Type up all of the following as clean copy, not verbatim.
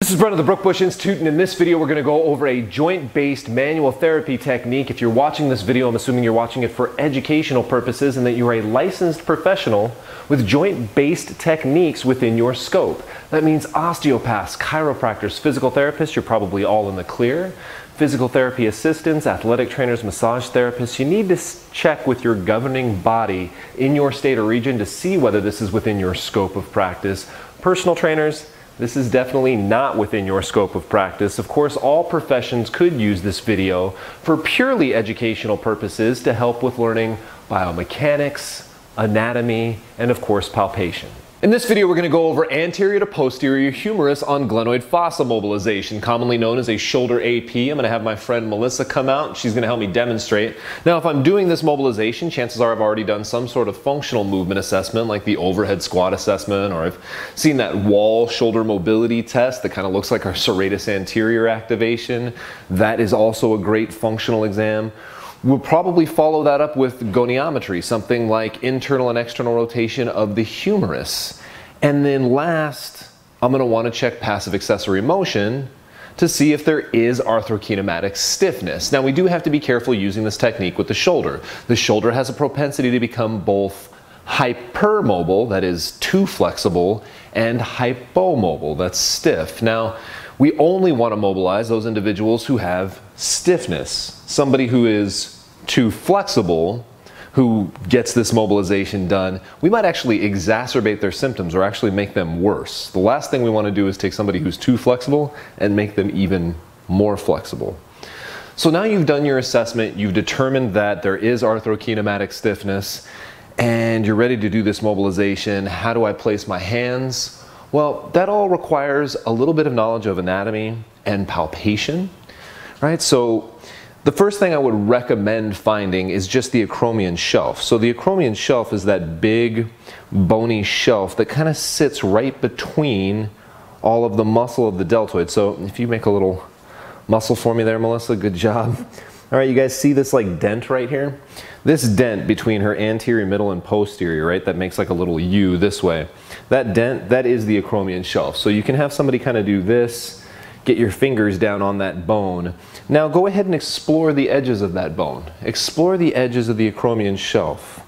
This is Brent of the Brookbush Institute, and in this video we're going to go over a joint-based manual therapy technique. If you're watching this video, I'm assuming you're watching it for educational purposes and that you're a licensed professional with joint-based techniques within your scope. That means osteopaths, chiropractors, physical therapists, you're probably all in the clear. Physical therapy assistants, athletic trainers, massage therapists, you need to check with your governing body in your state or region to see whether this is within your scope of practice. Personal trainers, this is definitely not within your scope of practice. Of course, all professions could use this video for purely educational purposes to help with learning biomechanics, anatomy, and of course, palpation. In this video, we're going to go over anterior to posterior humerus on glenoid fossa mobilization, commonly known as a shoulder AP. I'm going to have my friend Melissa come out. She's going to help me demonstrate. Now, if I'm doing this mobilization, chances are I've already done some sort of functional movement assessment, like the overhead squat assessment, or I've seen that wall shoulder mobility test that kind of looks like our serratus anterior activation. That is also a great functional exam. We'll probably follow that up with goniometry, something like internal and external rotation of the humerus. And then last, I'm going to want to check passive accessory motion to see if there is arthrokinematic stiffness. Now, we do have to be careful using this technique with the shoulder. The shoulder has a propensity to become both hypermobile, that is too flexible, and hypomobile, that's stiff. Now, we only want to mobilize those individuals who have stiffness. Somebody who is too flexible, who gets this mobilization done, we might actually exacerbate their symptoms or actually make them worse. The last thing we want to do is take somebody who's too flexible and make them even more flexible. So now you've done your assessment, you've determined that there is arthrokinematic stiffness, and you're ready to do this mobilization. How do I place my hands? Well, that all requires a little bit of knowledge of anatomy and palpation, right? So the first thing I would recommend finding is just the acromion shelf. So the acromion shelf is that big bony shelf that kind of sits right between all of the muscle of the deltoid. So if you make a little muscle for me there, Melissa, good job. All right, you guys see this like dent right here? This dent between her anterior, middle, and posterior, right? That makes like a little U this way. That dent, that is the acromion shelf. So you can have somebody kind of do this, get your fingers down on that bone. Now go ahead and explore the edges of that bone. Explore the edges of the acromion shelf.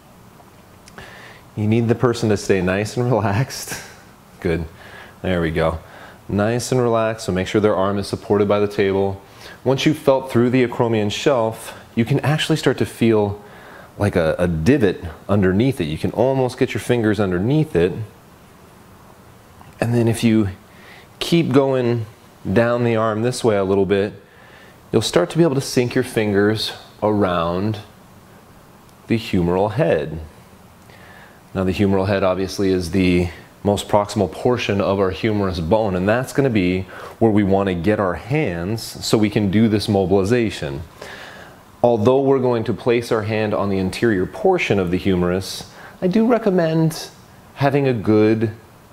You need the person to stay nice and relaxed. Good. There we go. Nice and relaxed, so make sure their arm is supported by the table. Once you've felt through the acromion shelf, you can actually start to feel like a divot underneath it. You can almost get your fingers underneath it. And then if you keep going down the arm this way a little bit, you'll start to be able to sink your fingers around the humeral head. Now, the humeral head obviously is the most proximal portion of our humerus bone, and that's going to be where we want to get our hands so we can do this mobilization. Although we're going to place our hand on the interior portion of the humerus, I do recommend having a good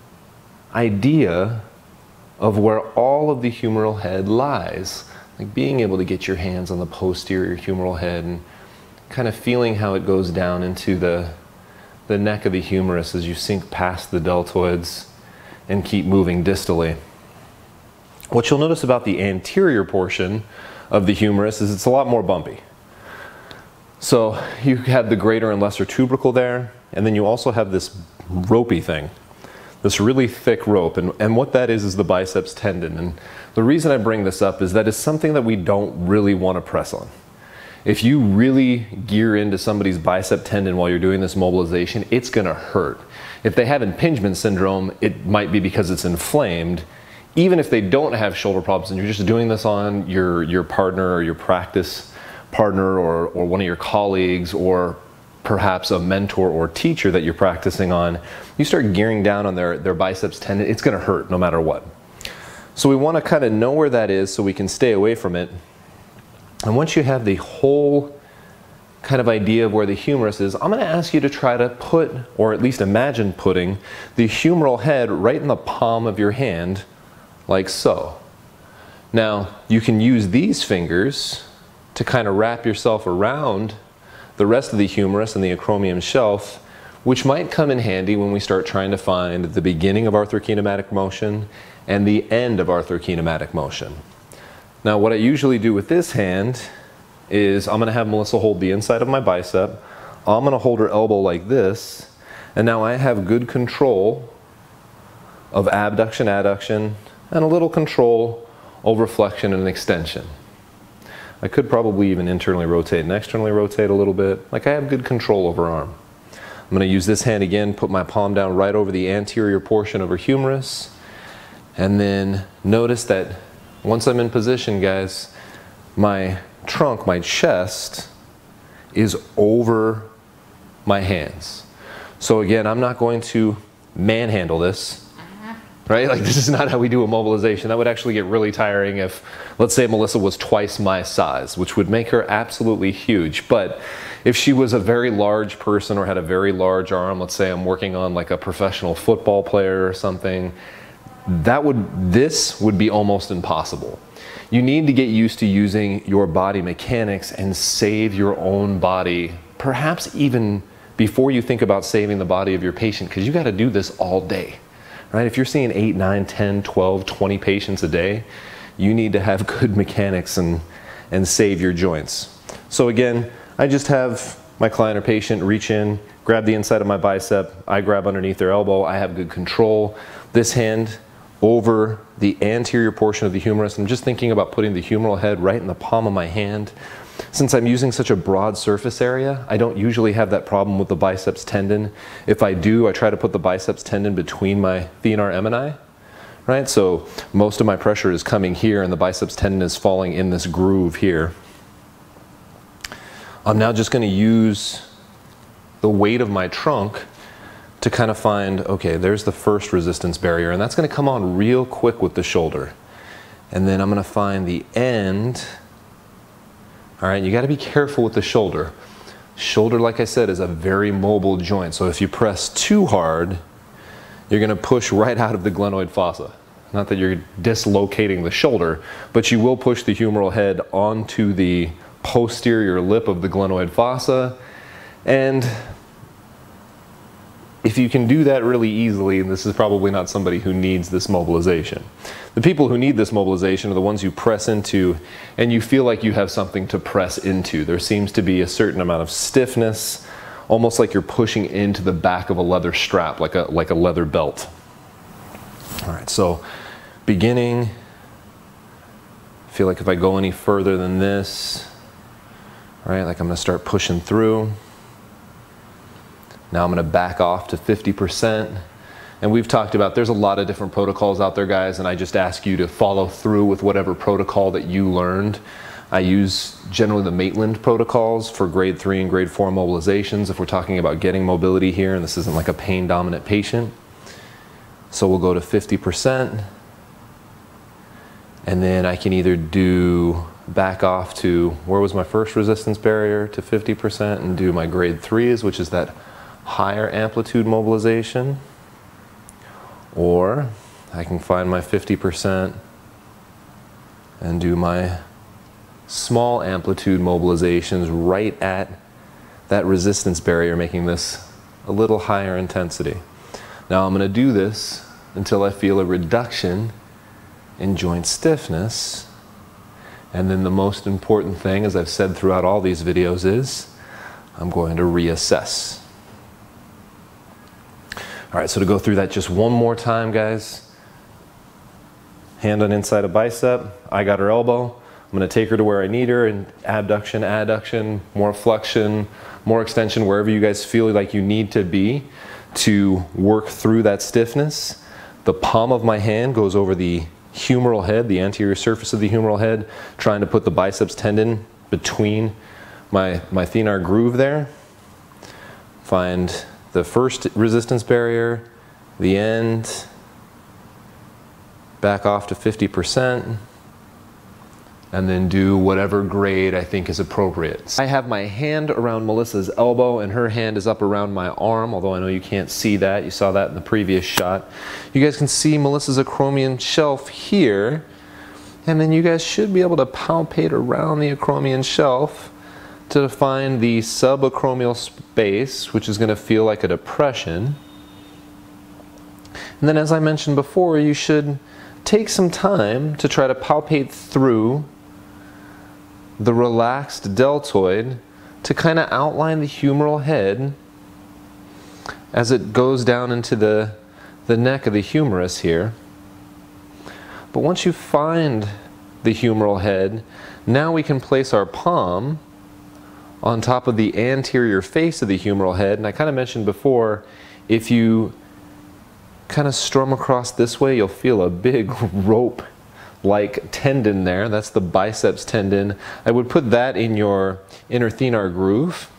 idea of where all of the humeral head lies. Like being able to get your hands on the posterior humeral head and kind of feeling how it goes down into the neck of the humerus as you sink past the deltoids and keep moving distally. What you'll notice about the anterior portion of the humerus is it's a lot more bumpy. So you have the greater and lesser tubercle there, and then you also have this ropey thing, this really thick rope, and what that is the biceps tendon. And the reason I bring this up is that it's something that we don't really want to press on. If you really gear into somebody's bicep tendon while you're doing this mobilization, it's going to hurt. If they have impingement syndrome, it might be because it's inflamed. Even if they don't have shoulder problems and you're just doing this on your partner or your practice partner or one of your colleagues or perhaps a mentor or teacher that you're practicing on, you start gearing down on their biceps tendon, it's going to hurt no matter what. So we want to kind of know where that is so we can stay away from it. And once you have the whole kind of idea of where the humerus is, I'm going to ask you to try to put, or at least imagine putting, the humeral head right in the palm of your hand, like so. Now, you can use these fingers to kind of wrap yourself around the rest of the humerus and the acromion shelf, which might come in handy when we start trying to find the beginning of arthrokinematic motion and the end of arthrokinematic motion. Now what I usually do with this hand is I'm going to have Melissa hold the inside of my bicep. I'm going to hold her elbow like this, and now I have good control of abduction, adduction, and a little control over flexion and extension. I could probably even internally rotate and externally rotate a little bit. Like I have good control over arm. I'm going to use this hand again, put my palm down right over the anterior portion of her humerus, and then notice that once I'm in position, guys, my trunk, my chest, is over my hands. So again, I'm not going to manhandle this, right? Like this is not how we do a mobilization. That would actually get really tiring if, let's say Melissa was twice my size, which would make her absolutely huge. But if she was a very large person or had a very large arm, let's say I'm working on like a professional football player or something, this would be almost impossible. You need to get used to using your body mechanics and save your own body, perhaps even before you think about saving the body of your patient, because you got to do this all day, right? If you're seeing 8, 9, 10, 12, 20 patients a day, you need to have good mechanics and save your joints. So again, I just have my client or patient reach in, grab the inside of my bicep, I grab underneath their elbow, I have good control. This hand over the anterior portion of the humerus. I'm just thinking about putting the humeral head right in the palm of my hand. Since I'm using such a broad surface area, I don't usually have that problem with the biceps tendon. If I do, I try to put the biceps tendon between my thenar eminence, right? So most of my pressure is coming here and the biceps tendon is falling in this groove here. I'm now just going to use the weight of my trunk to kind of find, okay, there's the first resistance barrier, and that's going to come on real quick with the shoulder. And then I'm going to find the end. All right, you got to be careful with the shoulder. Shoulder, like I said, is a very mobile joint. So if you press too hard, you're going to push right out of the glenoid fossa. Not that you're dislocating the shoulder, but you will push the humeral head onto the posterior lip of the glenoid fossa. And if you can do that really easily, this is probably not somebody who needs this mobilization. The people who need this mobilization are the ones you press into and you feel like you have something to press into. There seems to be a certain amount of stiffness, almost like you're pushing into the back of a leather strap, like a leather belt. All right, so beginning, I feel like if I go any further than this, right, like I'm going to start pushing through. Now I'm going to back off to 50%. And we've talked about, there's a lot of different protocols out there, guys, and I just ask you to follow through with whatever protocol that you learned. I use generally the Maitland protocols for grade 3 and grade 4 mobilizations if we're talking about getting mobility here, and this isn't like a pain-dominant patient. So we'll go to 50%, and then I can either do back off to, where was my first resistance barrier, to 50%, and do my grade 3s, which is that higher amplitude mobilization, or I can find my 50% and do my small amplitude mobilizations right at that resistance barrier, making this a little higher intensity. Now I'm going to do this until I feel a reduction in joint stiffness, and then the most important thing, as I've said throughout all these videos, is I'm going to reassess. All right, so to go through that just one more time, guys. Hand on inside of bicep. I got her elbow. I'm going to take her to where I need her, and abduction, adduction, more flexion, more extension, wherever you guys feel like you need to be to work through that stiffness. The palm of my hand goes over the humeral head, the anterior surface of the humeral head, trying to put the biceps tendon between my thenar groove there. Find the first resistance barrier, the end, back off to 50%, and then do whatever grade I think is appropriate. I have my hand around Melissa's elbow and her hand is up around my arm, although I know you can't see that. You saw that in the previous shot. You guys can see Melissa's acromion shelf here, and then you guys should be able to palpate around the acromion shelf to find the subacromial space, which is going to feel like a depression. And then, as I mentioned before, you should take some time to try to palpate through the relaxed deltoid to kind of outline the humeral head as it goes down into the neck of the humerus here. But once you find the humeral head, now we can place our palm on top of the anterior face of the humeral head. And I kind of mentioned before, if you kind of strum across this way, you'll feel a big rope-like tendon there. That's the biceps tendon. I would put that in your inner thenar groove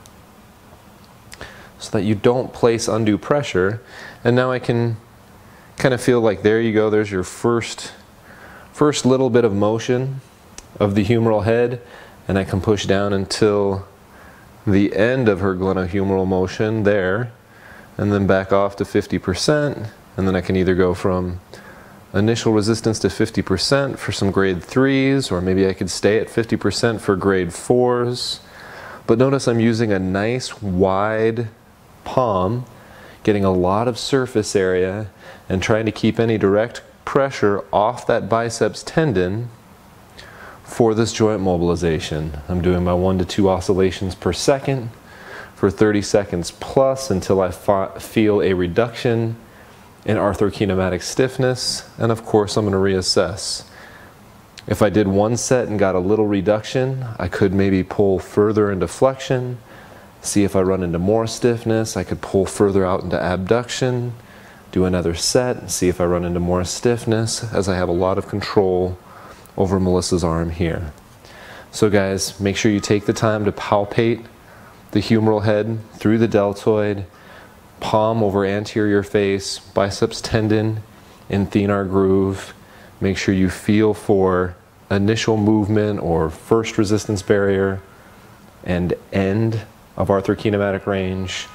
so that you don't place undue pressure. And now I can kind of feel like, there you go, there's your first little bit of motion of the humeral head, and I can push down until the end of her glenohumeral motion there, and then back off to 50%, and then I can either go from initial resistance to 50% for some grade 3s, or maybe I could stay at 50% for grade 4s. But notice I'm using a nice wide palm, getting a lot of surface area, and trying to keep any direct pressure off that biceps tendon for this joint mobilization. I'm doing my 1 to 2 oscillations per second for 30 seconds plus until I feel a reduction in arthrokinematic stiffness, and of course I'm going to reassess. If I did one set and got a little reduction, I could maybe pull further into flexion, see if I run into more stiffness. I could pull further out into abduction, do another set, and see if I run into more stiffness, as I have a lot of control over Melissa's arm here. So guys, make sure you take the time to palpate the humeral head through the deltoid, palm over anterior face, biceps tendon in thenar groove. Make sure you feel for initial movement or first resistance barrier and end of arthrokinematic range,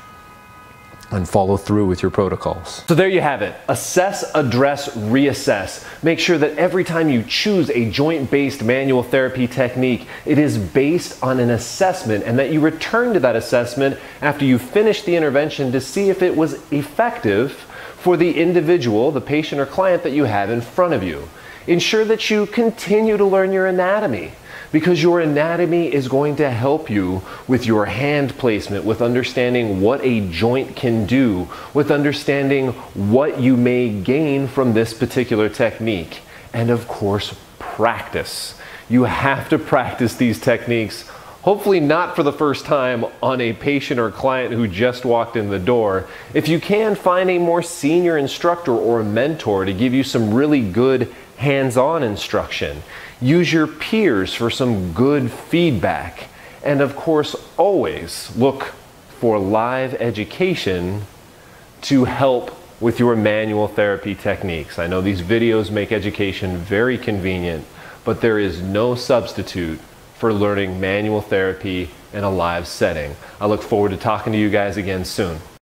and follow through with your protocols. So there you have it. Assess, address, reassess. Make sure that every time you choose a joint-based manual therapy technique, it is based on an assessment, and that you return to that assessment after you finish the intervention to see if it was effective for the individual, the patient or client that you have in front of you. Ensure that you continue to learn your anatomy, because your anatomy is going to help you with your hand placement, with understanding what a joint can do, with understanding what you may gain from this particular technique. And of course, practice. You have to practice these techniques, hopefully not for the first time on a patient or client who just walked in the door. If you can, find a more senior instructor or a mentor to give you some really good hands-on instruction. Use your peers for some good feedback. And of course, always look for live education to help with your manual therapy techniques. I know these videos make education very convenient, but there is no substitute for learning manual therapy in a live setting. I look forward to talking to you guys again soon.